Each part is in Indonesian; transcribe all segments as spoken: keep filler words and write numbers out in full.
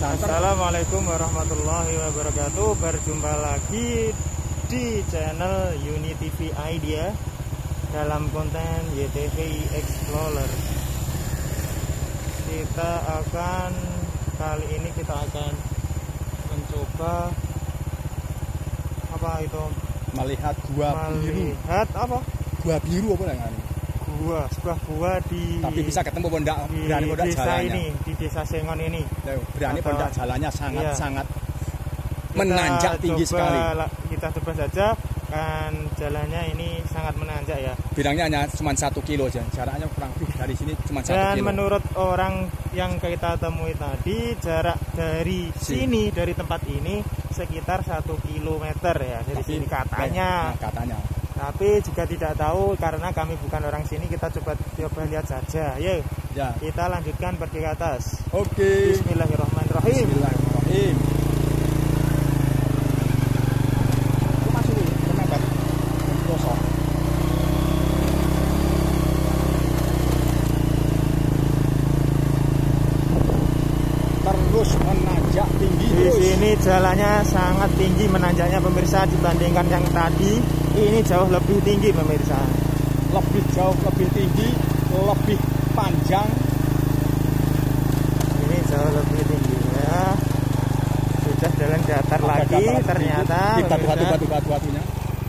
Assalamualaikum warahmatullahi wabarakatuh. Berjumpa lagi di channel Unity T V Idea dalam konten Y T V Explorer. Kita akan kali ini kita akan mencoba apa itu? Melihat gua biru. Melihat apa? Gua biru apa namanya? Gua, sebuah gua di. Tapi bisa ketemu apa enggak? Di Berani apa enggak desa jalannya? ini, di desa Sengon ini. Berani apa enggak jalannya sangat-sangat Kita menanjak tinggi coba, sekali. Kita coba saja, kan jalannya ini sangat menanjak ya. Bidangnya hanya cuma satu kilo aja, jaraknya kurang lebih dari sini cuma satu Dan kilo. menurut orang yang kita temui tadi, jarak dari Si. sini, dari tempat ini sekitar satu kilometer ya. Dari Tapi, sini katanya. Nah, katanya. Tapi juga tidak tahu karena kami bukan orang sini, kita coba coba lihat saja. Yuk, Ya. kita lanjutkan pergi ke atas. Oke. Bismillahirrahmanirrahim. Bismillahirrahmanirrahim. Itu masuk ini, kemepet. Kosong. Terus menanjak tinggi. Di terus. sini jalannya sangat tinggi menanjaknya pemirsa, dibandingkan yang tadi. Ini jauh lebih tinggi pemirsa. Lebih jauh, lebih tinggi, lebih panjang. Ini jauh lebih tinggi ya. Sudah jalan datar Ada lagi dataran ternyata tinggi. Kita pemirsa. batu-batu batu-batunya.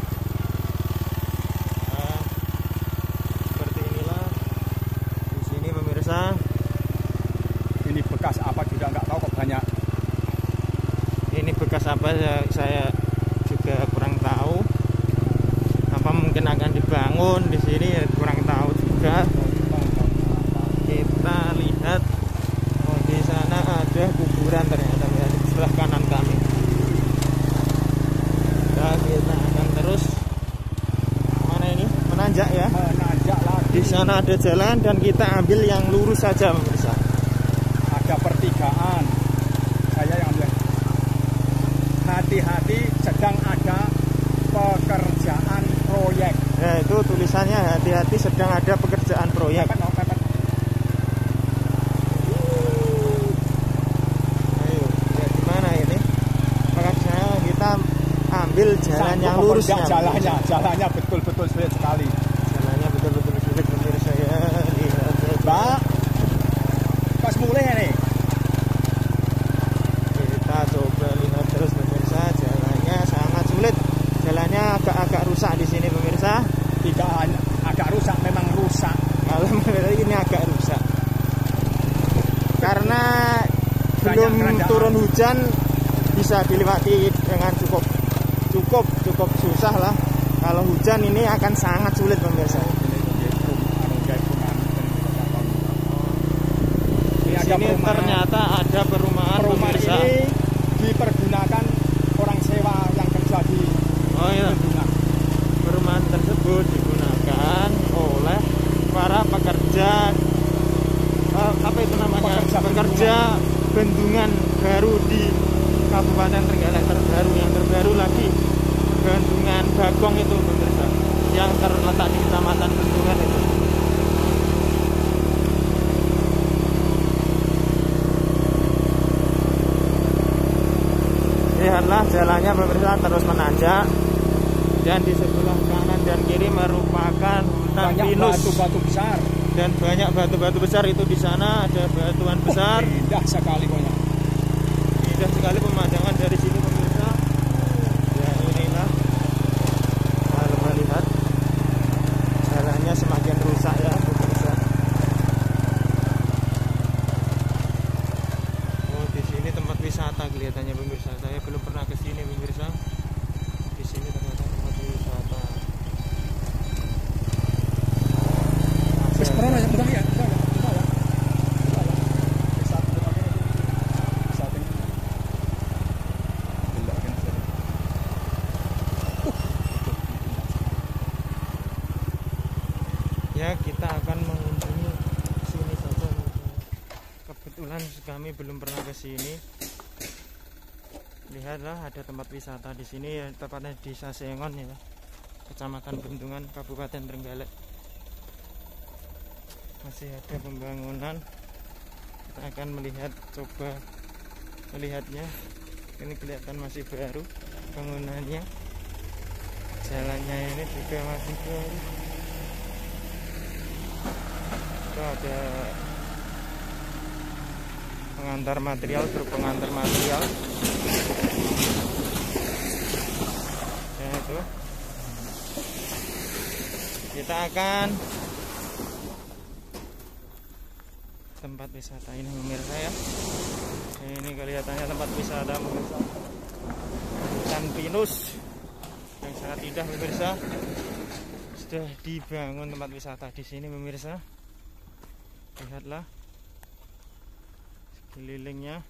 Nah, seperti inilah di sini pemirsa. Ini bekas apa juga nggak tahu kok banyak. Ini bekas apa ya, saya juga kurang tahu. Apa mungkin akan dibangun di sini ya, kurang tahu juga. Kita lihat, oh di sana ada kuburan ternyata ya, di sebelah kanan kami. Nah, kita akan terus mana ini menanjak ya. Menanjak lagi. Di sana ada jalan dan kita ambil yang lurus saja pemirsa. Ada pertigaan. Saya yang ambil. Hati-hati, sedang ada pekerjaan proyek. Nah itu tulisannya hati-hati sedang ada pekerjaan proyek. Pepet, oh, pepet. Ayo, ya gimana ini? Makanya kita ambil jalan Sanggup yang apa lurus. enggak jalannya, jalannya betul-betul sulit sekali. Jalannya betul-betul sulit pemirsa ya. Lihat saja. Mbak, pas mulai nih. Kita coba lihat terus pemirsa, jalannya sangat sulit. Jalannya agak-agak rusak di sini pemirsa. Tidak hanya agak rusak, memang rusak. Kalau ini agak rusak. Karena Banyak belum kerajaan. turun hujan, bisa dilewati dengan cukup cukup cukup susah lah. Kalau hujan ini akan sangat sulit pemirsa. Di sini ternyata ada perumahan, Perumahan pemirsa. ini dipergunakan orang sewa yang kerja di Oh iya, bendungan. perumahan tersebut digunakan oleh para pekerja eh, apa itu namanya? Pekerja Pekerja bendungan baru di Kabupaten Trenggalek terbaru, yang terbaru lagi Bendungan Bagong itu pemirsa, yang terletak di Kecamatan Bendungan itu. Lihatlah jalannya pemirsa, terus menanjak, dan di sebelah kanan dan kiri merupakan hutan Banyak pinus batu-batu besar. dan banyak batu-batu besar. Itu di sana ada batuan besar. Oh, indah sekali pokoknya. Indah sekali pemandangan dari sini pemirsa. Ya inilah, kalau melihat jalannya semakin rusak ya pemirsa. Oh di sini tempat wisata kelihatannya pemirsa. Saya belum pernah ke sini pemirsa. Di sini ternyata tempat wisata. Wis pernah ya, udah ya, udah ya, udah ya. Udah ya. Bisa betul ini. Bisa ini. Belok kan sini. Ya kita akan mengunjungi sini saja. Kebetulan kami belum pernah ke sini. Lihatlah ada tempat wisata di sini ya, tepatnya di Desa Sengon ya, Kecamatan Bendungan, Kabupaten Trenggalek. Masih ada pembangunan. Kita akan melihat, coba melihatnya. Ini kelihatan masih baru bangunannya, jalannya ini juga masih baru. Itu ada pengantar material, truk pengantar material. Ya itu. Kita akan tempat wisata ini pemirsa ya. Ini kelihatannya tempat wisata pemirsa. Hutan pinus yang sangat indah pemirsa. Sudah dibangun tempat wisata di sini pemirsa. Lihatlah sekelilingnya.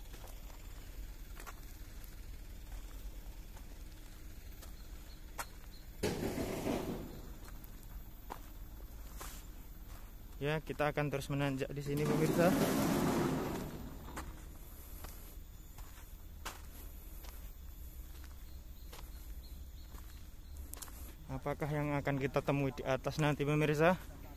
Ya, kita akan terus menanjak di sini pemirsa. Apakah yang akan kita temui di atas nanti pemirsa?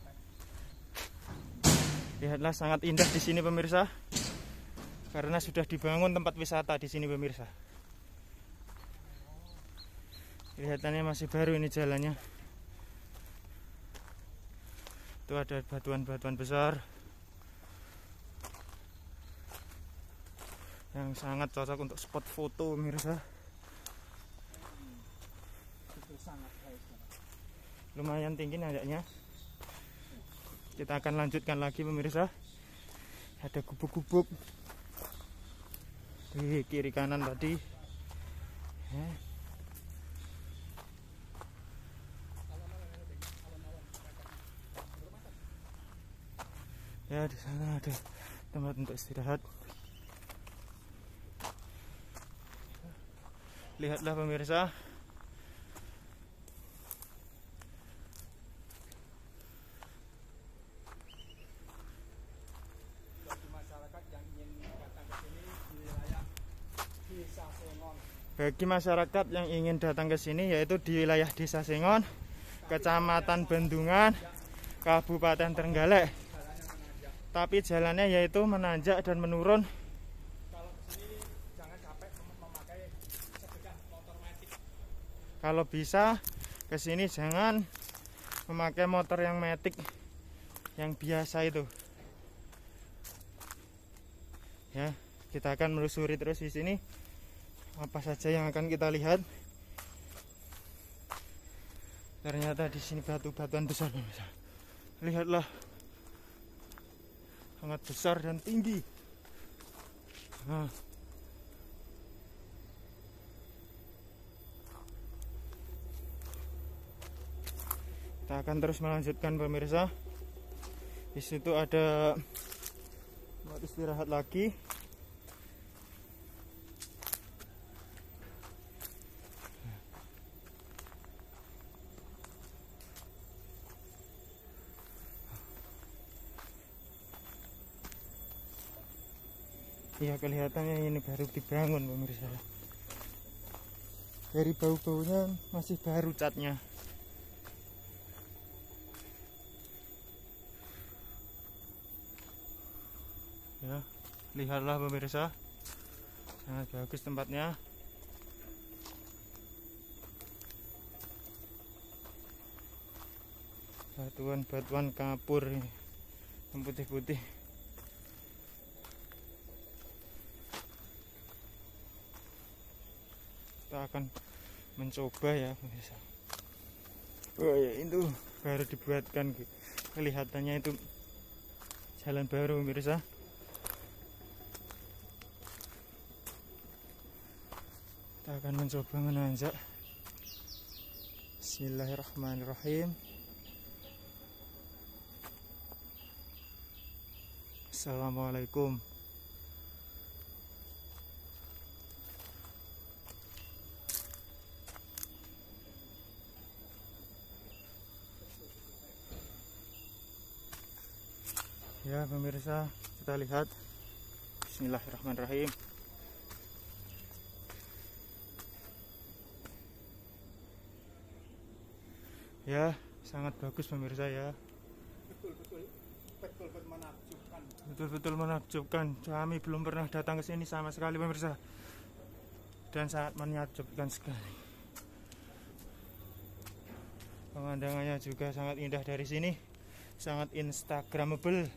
Lihatlah, sangat indah di sini pemirsa. Karena sudah dibangun tempat wisata di sini pemirsa. Kelihatannya masih baru ini jalannya. Itu ada batuan-batuan besar yang sangat cocok untuk spot foto pemirsa. Lumayan tinggi nanjaknya. Kita akan lanjutkan lagi pemirsa. Ada gubuk-gubuk di kiri kanan tadi ya. Ya, di sana ada tempat untuk istirahat. Lihatlah pemirsa. Bagi masyarakat yang ingin datang ke sini di wilayah Desa Sengon. Bagi masyarakat yang ingin datang ke sini yaitu di wilayah Desa Sengon, Kecamatan Bendungan, Kabupaten Trenggalek. Tapi jalannya yaitu menanjak dan menurun. Kalau kesini jangan capek memakai sepeda motor metik. Kalau bisa kesini jangan memakai motor yang metik, yang biasa itu. Ya, kita akan melusuri terus di sini. Apa saja yang akan kita lihat? Ternyata di sini batu-batuan besar. Lihatlah. Sangat besar dan tinggi. Nah. Kita akan terus melanjutkan pemirsa. Di situ ada tempat istirahat lagi. Ya, kelihatannya ini baru dibangun pemirsa. Dari bau-baunya masih baru catnya. Ya, lihatlah pemirsa. Sangat bagus tempatnya. Batuan-batuan kapur ini, yang putih-putih. Kita akan mencoba ya pemirsa. Oh ya, itu baru dibuatkan, kelihatannya itu jalan baru pemirsa. Kita akan mencoba menanjak. Bismillahirrahmanirrahim. Assalamualaikum. Ya pemirsa, kita lihat. Bismillahirrahmanirrahim. Ya, sangat bagus pemirsa ya. Betul betul betul betul menakjubkan. Betul-betul menakjubkan. Kami belum pernah datang ke sini sama sekali pemirsa, dan sangat menakjubkan sekali. Pemandangannya juga sangat indah dari sini, sangat instagramable.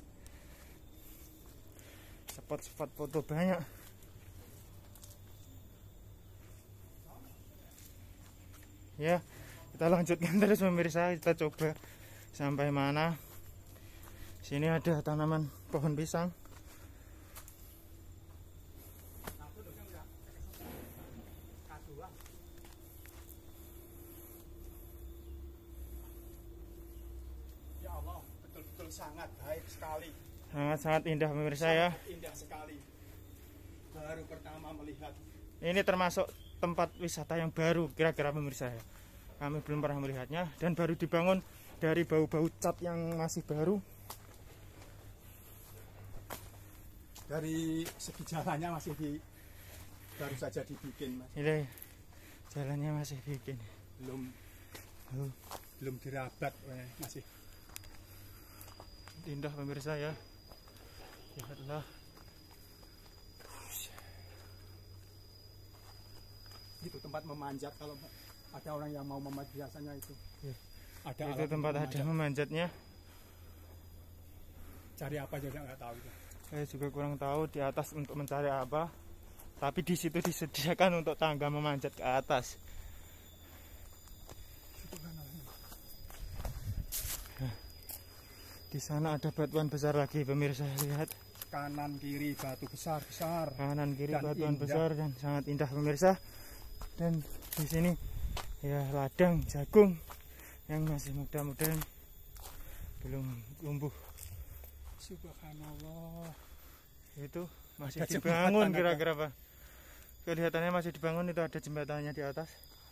Spot-spot foto banyak. Ya, kita lanjutkan terus pemirsa. Kita coba sampai mana. Sini ada tanaman pohon pisang. Ya Allah, betul-betul sangat baik sekali. Sangat-sangat indah pemirsa ya. Indah sekali. Baru pertama melihat. Ini termasuk tempat wisata yang baru kira-kira pemirsa ya. Kami belum pernah melihatnya dan baru dibangun dari bau-bau cat yang masih baru. Dari segi jalannya masih di baru saja dibikin, Mas. Ini jalannya masih bikin. Belum Oh, belum dirabat, eh, masih. indah pemirsa ya. Lihatlah. Itu tempat memanjat kalau ada orang yang mau memanjat biasanya itu. Ya. Ada Itu alat tempat untuk ada memanjatnya. Cari apa juga nggak tahu itu. Saya juga kurang tahu di atas untuk mencari apa. Tapi di situ disediakan untuk tangga memanjat ke atas. Di sana ada batuan besar lagi pemirsa, lihat. Kanan kiri batu besar besar. Kanan kiri Dan batuan indah. besar dan sangat indah pemirsa. Dan di sini ya ladang jagung yang masih muda-muda, belum tumbuh. Subhanallah. Itu masih Ada dibangun jembatan, kira-kira Pak. Kelihatannya masih dibangun, itu ada jembatannya di atas.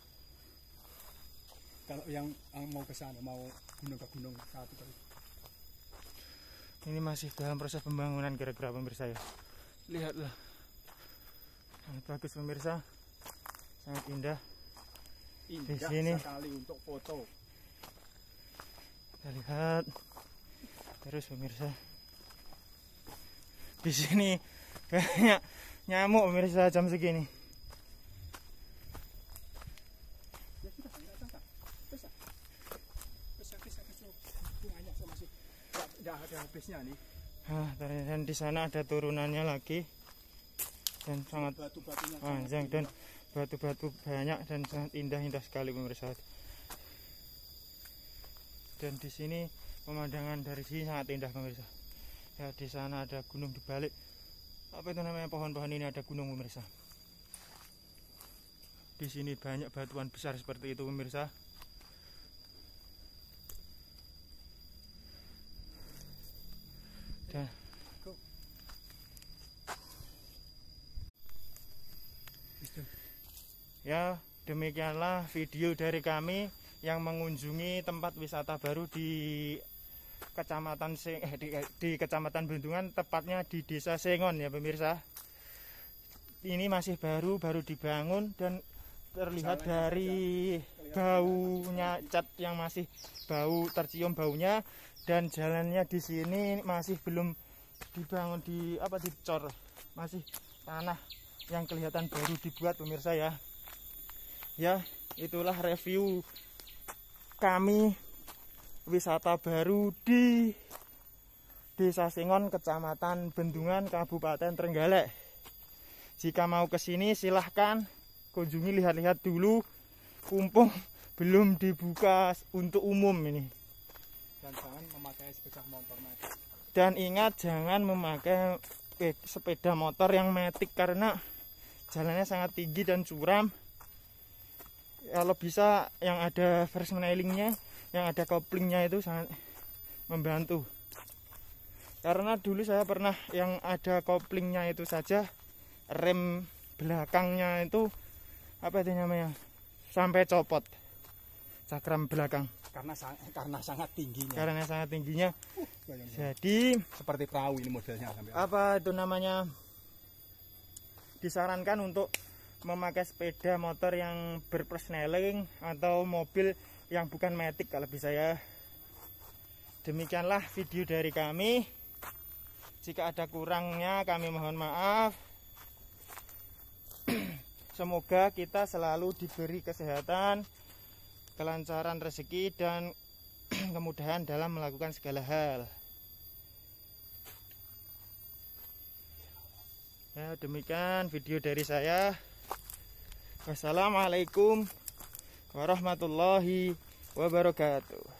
Kalau yang, yang mau ke sana, mau gunung ke gunung satu kali. Ini masih dalam proses pembangunan kira-kira pemirsa ya. Lihatlah. Sangat bagus pemirsa. Sangat indah. Indah Di sini. sekali untuk foto. Kita lihat terus pemirsa. Di sini banyak nyamuk pemirsa jam segini. Ya sudah, enggak apa-apa. Bisa. Bisa, bisa, bisa. Banyak saya masih. Enggak ada habisnya nih. Nah, dan di sana ada turunannya lagi. Dan sangat Batu-batunya panjang dan batu-batu banyak dan sangat indah-indah sekali pemirsa. Dan di sini pemandangan dari sini sangat indah pemirsa. Ya, di sana ada gunung di balik. Apa itu namanya pohon-pohon ini, ada gunung pemirsa. Di sini banyak batuan besar seperti itu pemirsa. Dan ya, demikianlah video dari kami yang mengunjungi tempat wisata baru di Kecamatan Seng, eh, di, di Kecamatan Bendungan, tepatnya di Desa Sengon ya pemirsa. Ini masih baru, baru dibangun dan terlihat Jalannya dari baunya cat yang masih bau, tercium baunya, dan jalannya di sini masih belum dibangun, di apa dicor, masih tanah yang kelihatan baru dibuat pemirsa ya. Ya, itulah review kami wisata baru di Desa Sengon, Kecamatan Bendungan, Kabupaten Trenggalek. Jika mau ke sini silahkan kunjungi, lihat-lihat dulu. Kumpung belum dibuka untuk umum ini. Dan jangan memakai sepeda motor metik. Dan ingat jangan memakai sepeda motor yang metik karena jalannya sangat tinggi dan curam. Kalau bisa yang ada versnelingnya, yang ada koplingnya itu sangat membantu. Karena dulu saya pernah yang ada koplingnya itu saja, rem belakangnya itu apa itu namanya, sampai copot cakram belakang. Karena karena sangat tingginya. Karena sangat tingginya. Uh, Jadi seperti perahu ini modelnya sampai. Apa itu namanya? Disarankan untuk memakai sepeda motor yang berpersneling atau mobil yang bukan matic kalau bisa ya. Demikianlah video dari kami. Jika ada kurangnya kami mohon maaf. Semoga kita selalu diberi kesehatan, kelancaran rezeki, dan kemudahan dalam melakukan segala hal. Ya, demikian video dari saya. Wassalamualaikum warahmatullahi wabarakatuh.